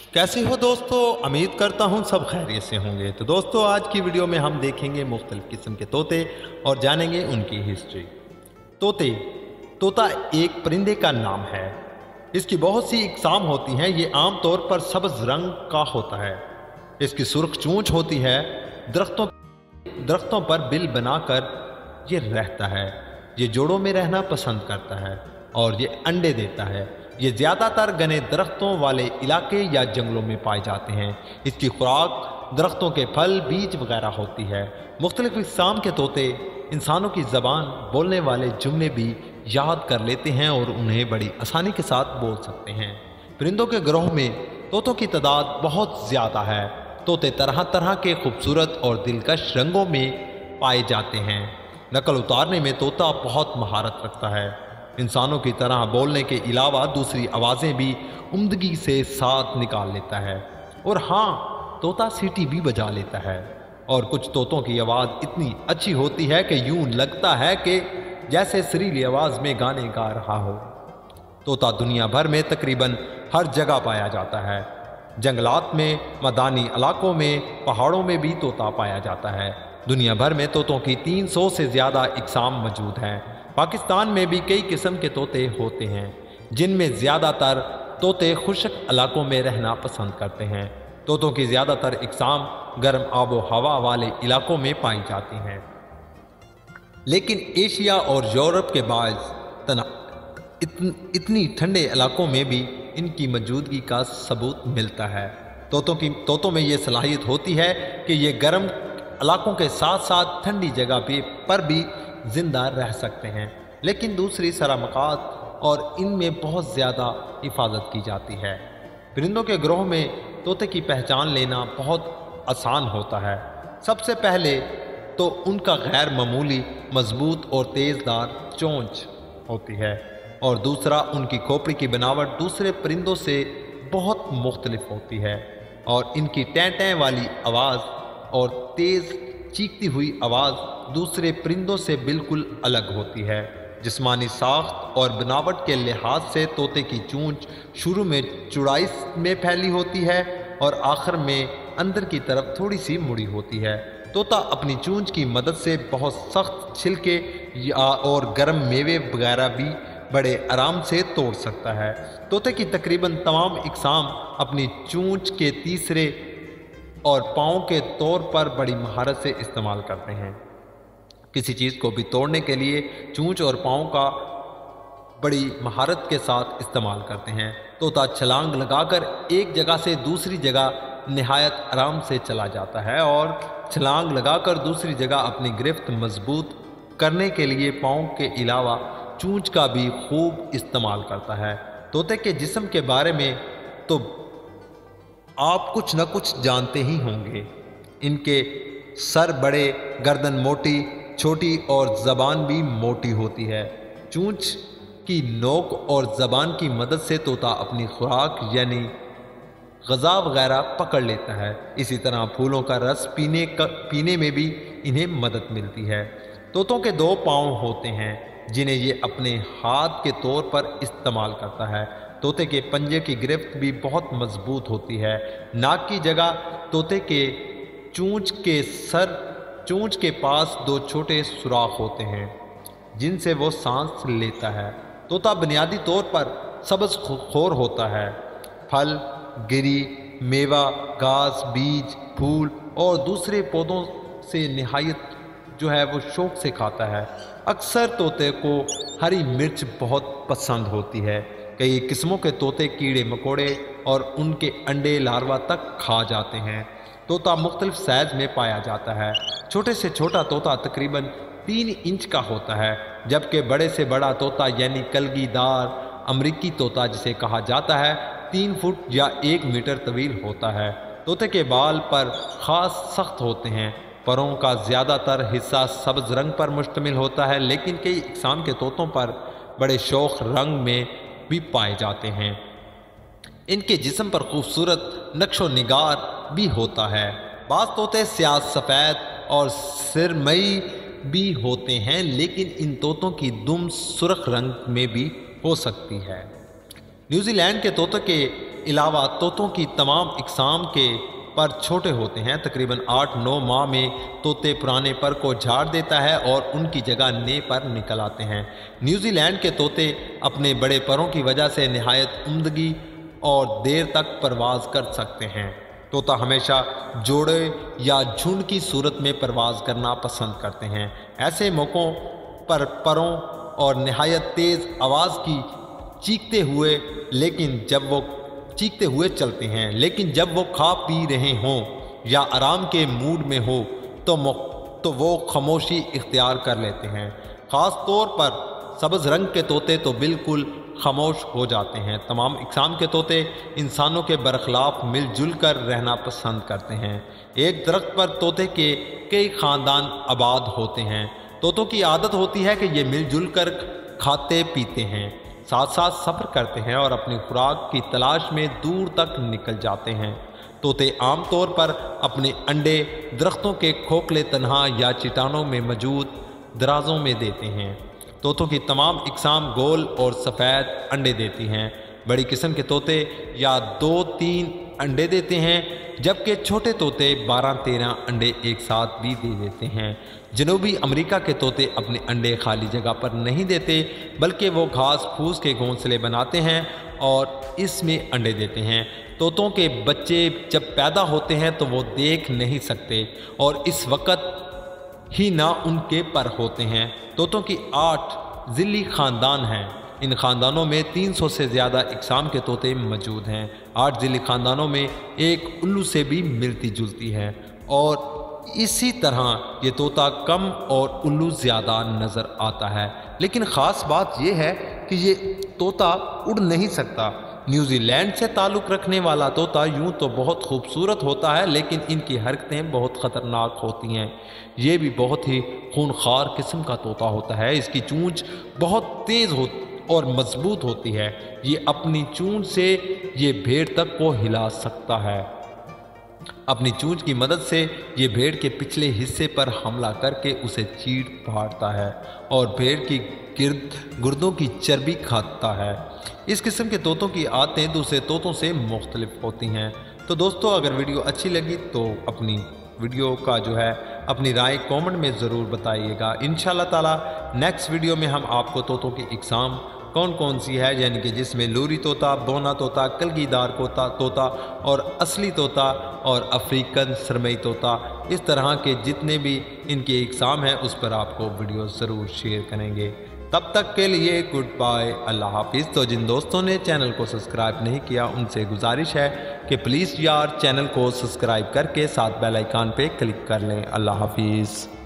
कैसे हो दोस्तों। उम्मीद करता हूँ सब खैरियत से होंगे। तो दोस्तों आज की वीडियो में हम देखेंगे मुख्तलिफ किस्म के तोते और जानेंगे उनकी हिस्ट्री। तोता एक परिंदे का नाम है। इसकी बहुत सी इकसाम होती हैं। ये आम तौर पर सब्ज रंग का होता है। इसकी सुर्ख चोंच होती है। दरख्तों पर बिल बनाकर ये रहता है। ये जोड़ों में रहना पसंद करता है और ये अंडे देता है। ये ज़्यादातर घने दरख्तों वाले इलाके या जंगलों में पाए जाते हैं। इसकी खुराक दरख्तों के फल, बीज वगैरह होती है। मुख्तलिफ इक़साम के तोते इंसानों की ज़बान बोलने वाले जुमले भी याद कर लेते हैं और उन्हें बड़ी आसानी के साथ बोल सकते हैं। परिंदों के ग्रोह में तोतों की तादाद बहुत ज़्यादा है। तोते तरह तरह के खूबसूरत और दिलकश रंगों में पाए जाते हैं। नकल उतारने में तोता बहुत महारत रखता है। इंसानों की तरह बोलने के अलावा दूसरी आवाज़ें भी उम्दगी से साथ निकाल लेता है। और हाँ, तोता सीटी भी बजा लेता है। और कुछ तोतों की आवाज़ इतनी अच्छी होती है कि यूं लगता है कि जैसे सुरीली आवाज़ में गाने गा रहा हो। तोता दुनिया भर में तकरीबन हर जगह पाया जाता है। जंगलात में, मैदानी इलाकों में, पहाड़ों में भी तोता पाया जाता है। दुनिया भर में तोतों की 300 से ज़्यादा इक़साम मौजूद हैं। पाकिस्तान में भी कई किस्म के तोते होते हैं, जिनमें ज़्यादातर तोते खुश्क इलाकों में रहना पसंद करते हैं। तोतों की ज़्यादातर इक़साम गर्म आबो हवा वाले इलाकों में पाई जाती हैं, लेकिन एशिया और यूरोप के बाज़ इतनी ठंडे इलाकों में भी इनकी मौजूदगी का सबूत मिलता है। तोतों में ये सलाहियत होती है कि ये गर्म इलाकों के साथ साथ ठंडी जगह पर भी जिंदा रह सकते हैं, लेकिन दूसरी सरामकात और इनमें बहुत ज़्यादा हिफाजत की जाती है। परिंदों के ग्रोह में तोते की पहचान लेना बहुत आसान होता है। सबसे पहले तो उनका गैर मामूली मजबूत और तेज़दार चोंच होती है, और दूसरा उनकी खोपड़ी की बनावट दूसरे परिंदों से बहुत मुख्तलिफ होती है। और इनकी टैं टैं वाली आवाज़ और तेज़ चीखती हुई आवाज़ दूसरे परिंदों से बिल्कुल अलग होती है। जिस्मानी साख्त और बनावट के लिहाज से तोते की चोंच शुरू में चौड़ाई में फैली होती है और आखिर में अंदर की तरफ थोड़ी सी मुड़ी होती है। तोता अपनी चोंच की मदद से बहुत सख्त छिलके और गर्म मेवे वगैरह भी बड़े आराम से तोड़ सकता है। तोते की तकरीबन तमाम इक़साम अपनी चोंच के तीसरे और पाँव के तौर पर बड़ी महारत से इस्तेमाल करते हैं। किसी चीज़ को भी तोड़ने के लिए चोंच और पाँव का बड़ी महारत के साथ इस्तेमाल करते हैं। तोता छलांग लगाकर एक जगह से दूसरी जगह निहायत आराम से चला जाता है और छलांग लगाकर दूसरी जगह अपनी गिरफ्त मजबूत करने के लिए पाँव के अलावा चोंच का भी खूब इस्तेमाल करता है। तोते के जिस्म के बारे में तो आप कुछ न कुछ जानते ही होंगे। इनके सर बड़े, गर्दन मोटी छोटी और ज़बान भी मोटी होती है। चोंच की नोक और ज़बान की मदद से तोता अपनी खुराक यानी ग़िज़ा वगैरह पकड़ लेता है। इसी तरह फूलों का रस पीने में भी इन्हें मदद मिलती है। तोतों के 2 पाँव होते हैं जिन्हें ये अपने हाथ के तौर पर इस्तेमाल करता है। तोते के पंजे की गिरफ्त भी बहुत मजबूत होती है। नाक की जगह तोते के चोंच के पास 2 छोटे सुराख होते हैं जिनसे वो सांस लेता है। तोता बुनियादी तौर पर सब्ज़ खोर होता है। फल, गिरी, मेवा, घास, बीज, फूल और दूसरे पौधों से निहायत वो शौक से खाता है। अक्सर तोते को हरी मिर्च बहुत पसंद होती है। कई किस्मों के तोते कीड़े मकोड़े और उनके अंडे लार्वा तक खा जाते हैं। तोता मुख्तलिफ साइज में पाया जाता है। छोटे से छोटा तोता तकरीबन 3 इंच का होता है, जबकि बड़े से बड़ा तोता यानी कलगीदार अमरीकी तोता जिसे कहा जाता है 3 फुट या 1 मीटर तवील होता है। तोते के बाल पर ख़ास सख्त होते हैं। परों का ज़्यादातर हिस्सा सब्ज़ रंग पर मुश्तमिल होता है, लेकिन कई इक़साम के तोतों पर बड़े शौक रंग में भी पाए जाते हैं। इनके जिस्म पर खूबसूरत नक्शो निगार भी होता है। बाज़ तोते स्याह सफ़ेद और सिरमई भी होते हैं, लेकिन इन तोतों की दुम सुर्ख रंग में भी हो सकती है। न्यूजीलैंड के तोते के अलावा तोतों की तमाम इकसाम के पर छोटे होते हैं। तकरीबन 8-9 माह में तोते पुराने पर को झाड़ देता है और उनकी जगह नए पर निकल आते हैं। न्यूजीलैंड के तोते अपने बड़े परों की वजह से निहायत उम्दगी और देर तक परवाज़ कर सकते हैं। तोता हमेशा जोड़े या झुंड की सूरत में परवाज़ करना पसंद करते हैं। ऐसे मौक़ों पर परों और निहायत तेज़ आवाज़ की चीखते हुए चलते हैं, लेकिन जब वो खा पी रहे हों या आराम के मूड में हो तो वो खामोशी इख्तियार कर लेते हैं। ख़ास तौर पर सब्ज़ रंग के तोते तो बिल्कुल खामोश हो जाते हैं। तमाम इकसाम के तोते इंसानों के बरखिलाफ़ मिलजुल कर रहना पसंद करते हैं। एक दरख्त पर तोते के कई ख़ानदान आबाद होते हैं। तोतों की आदत होती है कि ये मिलजुल कर खाते पीते हैं, साथ साथ सफ़र करते हैं और अपनी खुराक की तलाश में दूर तक निकल जाते हैं। तोते आम तौर पर अपने अंडे दरख्तों के खोखले तनहा या चट्टानों में मौजूद दराजों में देते हैं। तोतों की तमाम इकसाम गोल और सफ़ेद अंडे देती हैं। बड़ी किस्म के तोते या 2-3 अंडे देते हैं, जबकि छोटे तोते 12-13 अंडे एक साथ भी दे देते हैं। जनूबी अमेरिका के तोते अपने अंडे खाली जगह पर नहीं देते, बल्कि वो घास फूस के घोंसले बनाते हैं और इसमें अंडे देते हैं। तोतों के बच्चे जब पैदा होते हैं तो वो देख नहीं सकते और इस वक्त ही ना उनके पर होते हैं। तोतों की 8 ज़िली ख़ानदान हैं। इन ख़ानदानों में 300 से ज़्यादा इकसाम के तोते मौजूद हैं। 8 ज़िली ख़ानदानों में एक उल्लू से भी मिलती जुलती है और इसी तरह ये तोता कम और उल्लू ज़्यादा नज़र आता है। लेकिन ख़ास बात यह है कि ये तोता उड़ नहीं सकता। न्यूजीलैंड से ताल्लुक़ रखने वाला तोता यूं तो बहुत खूबसूरत होता है, लेकिन इनकी हरकतें बहुत ख़तरनाक होती हैं। ये भी बहुत ही खूनखार किस्म का तोता होता है। इसकी चोंच बहुत तेज़ और मजबूत होती है। ये अपनी चोंच से ये भेड़ तक को हिला सकता है। अपनी चोंच की मदद से ये भेड़ के पिछले हिस्से पर हमला करके उसे चीर फाड़ता है और भेड़ की गुर्दों की चर्बी खाता है। इस किस्म के तोतों की आदतें दूसरे तोतों से मुख्तलिफ होती हैं। तो दोस्तों, अगर वीडियो अच्छी लगी तो अपनी वीडियो का अपनी राय कमेंट में ज़रूर बताइएगा। इंशाल्लाह ताला नेक्स्ट वीडियो में हम आपको तोतों की इकसाम कौन कौन सी है, यानी कि जिसमें लूरी तोता, बोना तोता, कलगीदार तोता और असली तोता और अफ्रीकन सरमई तोता, इस तरह के जितने भी इनके इकसाम हैं उस पर आपको वीडियो ज़रूर शेयर करेंगे। तब तक के लिए गुड बाय, अल्लाह हाफिज़। तो जिन दोस्तों ने चैनल को सब्सक्राइब नहीं किया उनसे गुजारिश है कि प्लीज़ यार चैनल को सब्सक्राइब करके साथ बेल आइकन पे क्लिक कर लें। अल्लाह हाफिज़।